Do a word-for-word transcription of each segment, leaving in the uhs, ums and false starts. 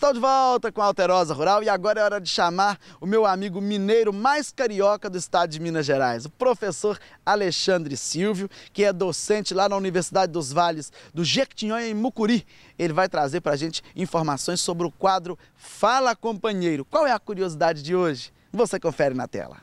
Estou de volta com a Alterosa Rural e agora é hora de chamar o meu amigo mineiro mais carioca do estado de Minas Gerais, o professor Alexandre Silvio, que é docente lá na Universidade dos Vales do Jequitinhonha, em Mucuri. Ele vai trazer para a gente informações sobre o quadro Fala Companheiro. Qual é a curiosidade de hoje? Você confere na tela.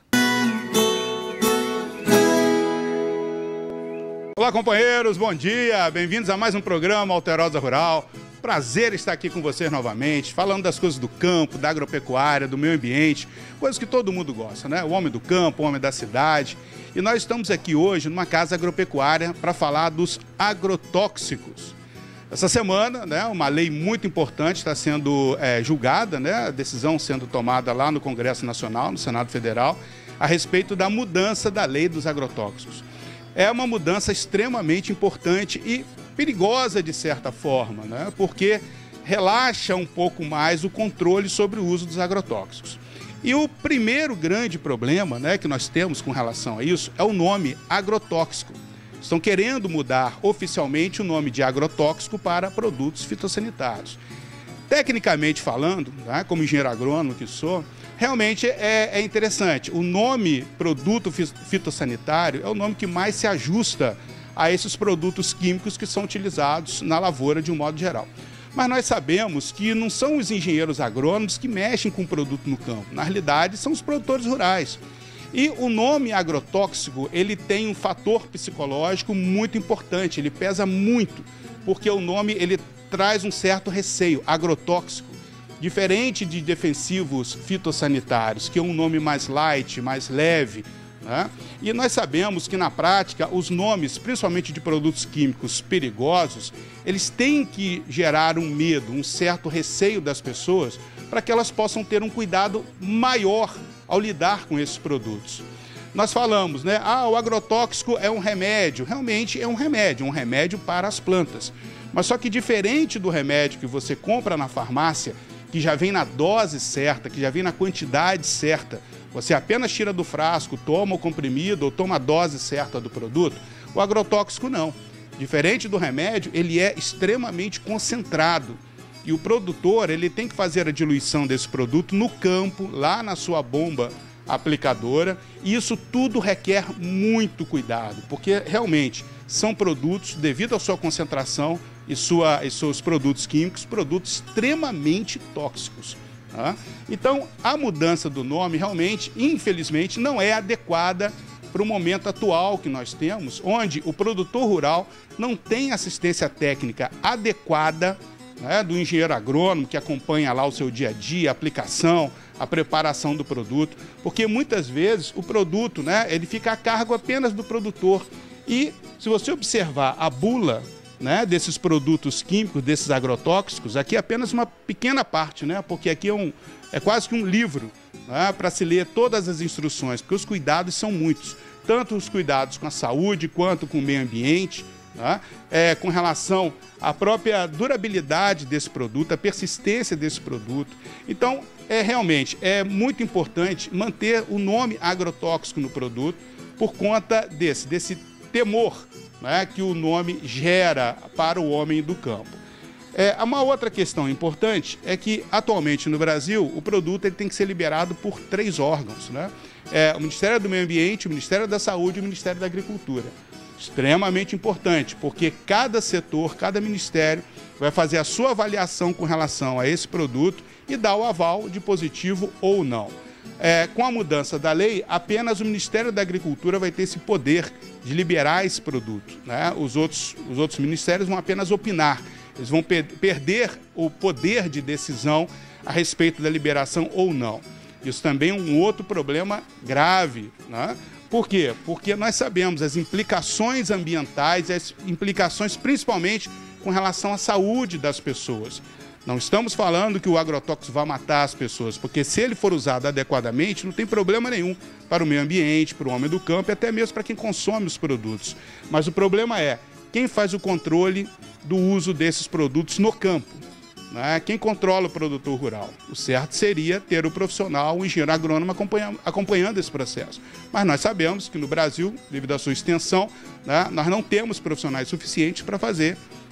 Olá, companheiros, bom dia, bem-vindos a mais um programa Alterosa Rural. Prazer estar aqui com vocês novamente, falando das coisas do campo, da agropecuária, do meio ambiente, coisas que todo mundo gosta, né? O homem do campo, o homem da cidade. E nós estamos aqui hoje numa casa agropecuária para falar dos agrotóxicos. Essa semana, né, uma lei muito importante está sendo é, julgada, né, a decisão sendo tomada lá no Congresso Nacional, no Senado Federal, a respeito da mudança da lei dos agrotóxicos. É uma mudança extremamente importante e perigosa de certa forma, né? Porque relaxa um pouco mais o controle sobre o uso dos agrotóxicos. E o primeiro grande problema, né, que nós temos com relação a isso é o nome agrotóxico. Estão querendo mudar oficialmente o nome de agrotóxico para produtos fitossanitários. Tecnicamente falando, né, como engenheiro agrônomo que sou, realmente é, é interessante. O nome produto fitossanitário é o nome que mais se ajusta a esses produtos químicos que são utilizados na lavoura de um modo geral. Mas nós sabemos que não são os engenheiros agrônomos que mexem com o produto no campo. Na realidade, são os produtores rurais. E o nome agrotóxico, ele tem um fator psicológico muito importante, ele pesa muito, porque o nome ele traz um certo receio, agrotóxico. Diferente de defensivos fitossanitários, que é um nome mais light, mais leve, né? E nós sabemos que na prática os nomes, principalmente de produtos químicos perigosos, eles têm que gerar um medo, um certo receio das pessoas para que elas possam ter um cuidado maior ao lidar com esses produtos. Nós falamos, né? Ah, o agrotóxico é um remédio. Realmente é um remédio, um remédio para as plantas. Mas só que diferente do remédio que você compra na farmácia, que já vem na dose certa, que já vem na quantidade certa, você apenas tira do frasco, toma o comprimido ou toma a dose certa do produto, o agrotóxico não. Diferente do remédio, ele é extremamente concentrado. E o produtor ele tem que fazer a diluição desse produto no campo, lá na sua bomba aplicadora, e isso tudo requer muito cuidado, porque realmente são produtos, devido à sua concentração e, sua, e seus produtos químicos, produtos extremamente tóxicos. Tá? Então, a mudança do nome realmente, infelizmente, não é adequada para o momento atual que nós temos, onde o produtor rural não tem assistência técnica adequada, né, do engenheiro agrônomo que acompanha lá o seu dia a dia, a aplicação, a preparação do produto, porque muitas vezes o produto, né, ele fica a cargo apenas do produtor. E se você observar a bula, né, desses produtos químicos, desses agrotóxicos, aqui é apenas uma pequena parte, né, porque aqui é, um, é quase que um livro, né, para se ler todas as instruções, porque os cuidados são muitos, tanto os cuidados com a saúde quanto com o meio ambiente, tá? É, com relação à própria durabilidade desse produto, a persistência desse produto. Então, é, realmente, é muito importante manter o nome agrotóxico no produto por conta desse, desse temor, né, que o nome gera para o homem do campo. É, uma outra questão importante é que, atualmente no Brasil, o produto ele tem que ser liberado por três órgãos, né? É, o Ministério do Meio Ambiente, o Ministério da Saúde e o Ministério da Agricultura. Extremamente importante, porque cada setor, cada ministério vai fazer a sua avaliação com relação a esse produto e dar o aval de positivo ou não. É, com a mudança da lei, apenas o Ministério da Agricultura vai ter esse poder de liberar esse produto, né? Os outros, os outros ministérios vão apenas opinar, eles vão per perder o poder de decisão a respeito da liberação ou não. Isso também é um outro problema grave, né? Por quê? Porque nós sabemos as implicações ambientais, as implicações principalmente com relação à saúde das pessoas. Não estamos falando que o agrotóxico vai matar as pessoas, porque se ele for usado adequadamente, não tem problema nenhum para o meio ambiente, para o homem do campo e até mesmo para quem consome os produtos. Mas o problema é quem faz o controle do uso desses produtos no campo. Né? Quem controla o produtor rural? O certo seria ter o profissional, o engenheiro agrônomo acompanhando, acompanhando esse processo. Mas nós sabemos que no Brasil, devido à sua extensão, né, nós não temos profissionais suficientes para fazer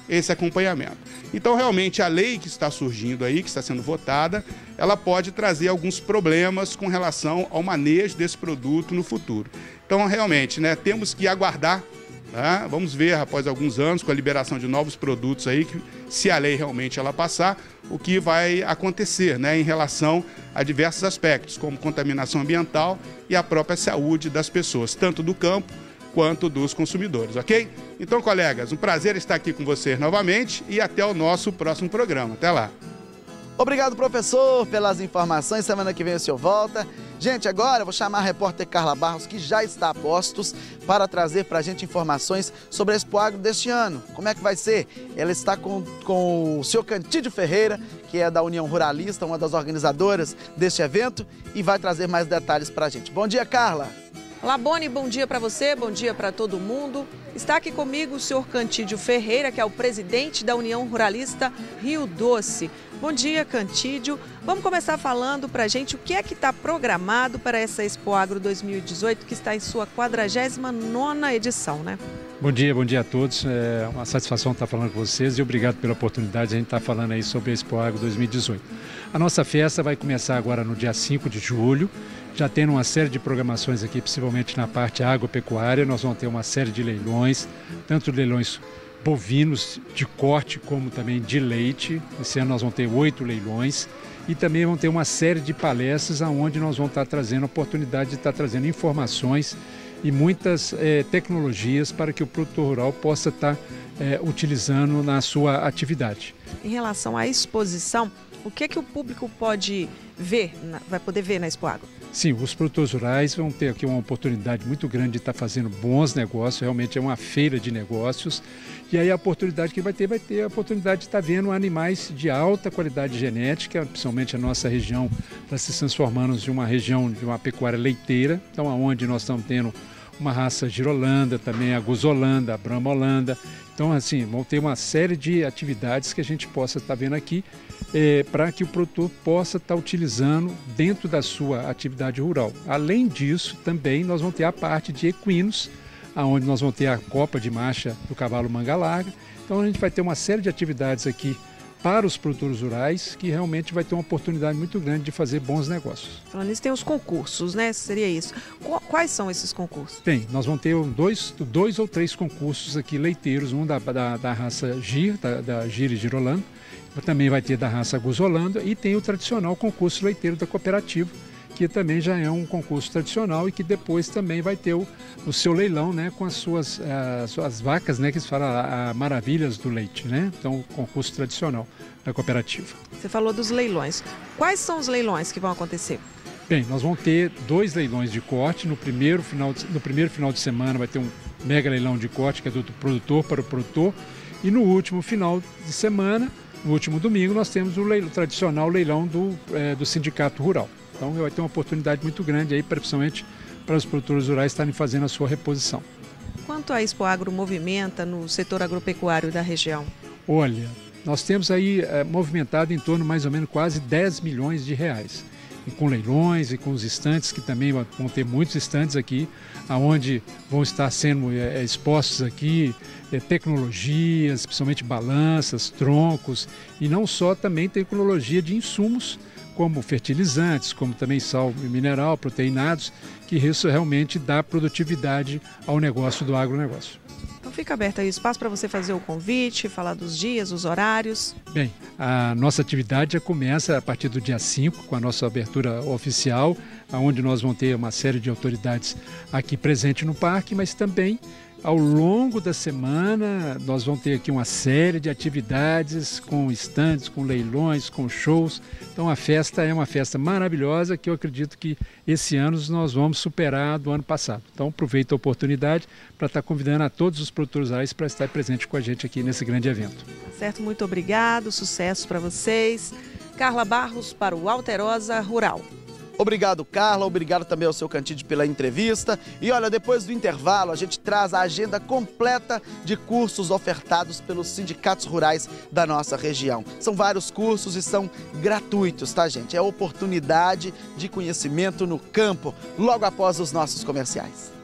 esse acompanhamento. Então, realmente, a lei que está surgindo aí, que está sendo votada, ela pode trazer alguns problemas com relação ao manejo desse produto no futuro. Então, realmente, né, temos que aguardar, tá? Vamos ver, após alguns anos, com a liberação de novos produtos aí, que, se a lei realmente ela passar, o que vai acontecer, né, em relação a diversos aspectos, como contaminação ambiental e a própria saúde das pessoas, tanto do campo quanto dos consumidores, ok? Então, colegas, um prazer estar aqui com vocês novamente e até o nosso próximo programa. Até lá! Obrigado, professor, pelas informações. Semana que vem o senhor volta. Gente, agora eu vou chamar a repórter Carla Barros, que já está a postos, para trazer para a gente informações sobre a Expo Agro deste ano. Como é que vai ser? Ela está com, com o senhor Cantídio Ferreira, que é da União Ruralista, uma das organizadoras deste evento, e vai trazer mais detalhes para a gente. Bom dia, Carla! Olá, Boni, bom dia para você, bom dia para todo mundo. Está aqui comigo o senhor Cantídio Ferreira, que é o presidente da União Ruralista Rio Doce. Bom dia, Cantídio. Vamos começar falando para a gente o que é que está programado para essa Expo Agro dois mil e dezoito, que está em sua quadragésima nona edição, né? Bom dia, bom dia a todos. É uma satisfação estar falando com vocês e obrigado pela oportunidade de a gente estar falando aí sobre a Expo Agro dois mil e dezoito. A nossa festa vai começar agora no dia cinco de julho, já tendo uma série de programações aqui, principalmente na parte agropecuária. Nós vamos ter uma série de leilões, tanto leilões bovinos de corte como também de leite. Esse ano nós vamos ter oito leilões e também vamos ter uma série de palestras onde nós vamos estar trazendo a oportunidade de estar trazendo informações e muitas eh, tecnologias para que o produtor rural possa estar eh, utilizando na sua atividade. Em relação à exposição, o que é que o público pode ver, vai poder ver na Expo Agro? Sim, os produtores rurais vão ter aqui uma oportunidade muito grande de estar fazendo bons negócios, realmente é uma feira de negócios. E aí a oportunidade que vai ter, vai ter a oportunidade de estar vendo animais de alta qualidade genética, principalmente a nossa região está se transformando em uma região de uma pecuária leiteira, então aonde nós estamos tendo uma raça girolanda, também a guzolanda, a brahma holanda. Então, assim, vão ter uma série de atividades que a gente possa estar vendo aqui é, para que o produtor possa estar utilizando dentro da sua atividade rural. Além disso, também nós vamos ter a parte de equinos, onde nós vamos ter a copa de marcha do cavalo manga larga. Então, a gente vai ter uma série de atividades aqui para os produtores rurais, que realmente vai ter uma oportunidade muito grande de fazer bons negócios. Falando nisso, tem os concursos, né? Seria isso. Quais são esses concursos? Tem, nós vamos ter dois, dois ou três concursos aqui leiteiros, um da, da, da raça Gir, da, da Gir e Girolando, também vai ter da raça Guzolanda e tem o tradicional concurso leiteiro da cooperativa, que também já é um concurso tradicional e que depois também vai ter o, o seu leilão, né, com as suas, as suas vacas, né, que se fala a, maravilhas do leite, né? Então, o concurso tradicional da cooperativa. Você falou dos leilões. Quais são os leilões que vão acontecer? Bem, nós vamos ter dois leilões de corte. No primeiro final de, no primeiro final de semana vai ter um mega leilão de corte, que é do produtor para o produtor. E no último final de semana, no último domingo, nós temos o, leilão, o tradicional leilão do, é, do Sindicato Rural. Então vai ter uma oportunidade muito grande aí, principalmente para os produtores rurais estarem fazendo a sua reposição. Quanto a Expo Agro movimenta no setor agropecuário da região? Olha, nós temos aí é, movimentado em torno mais ou menos quase dez milhões de reais. E com leilões e com os estantes, que também vão ter muitos estantes aqui, onde vão estar sendo é, expostos aqui é, tecnologias, principalmente balanças, troncos, e não só também tecnologia de insumos, como fertilizantes, como também sal mineral, proteinados, que isso realmente dá produtividade ao negócio do agronegócio. Então fica aberto aí o espaço para você fazer o convite, falar dos dias, os horários. Bem, a nossa atividade já começa a partir do dia cinco, com a nossa abertura oficial, onde nós vamos ter uma série de autoridades aqui presentes no parque, mas também ao longo da semana nós vamos ter aqui uma série de atividades com estandes, com leilões, com shows. Então a festa é uma festa maravilhosa que eu acredito que esse ano nós vamos superar do ano passado. Então aproveito a oportunidade para estar convidando a todos os produtores rurais para estar presente com a gente aqui nesse grande evento. Certo, muito obrigado, sucesso para vocês. Carla Barros para o Alterosa Rural. Obrigado, Carla. Obrigado também ao seu Cantídio pela entrevista. E olha, depois do intervalo, a gente traz a agenda completa de cursos ofertados pelos sindicatos rurais da nossa região. São vários cursos e são gratuitos, tá, gente? É oportunidade de conhecimento no campo, logo após os nossos comerciais.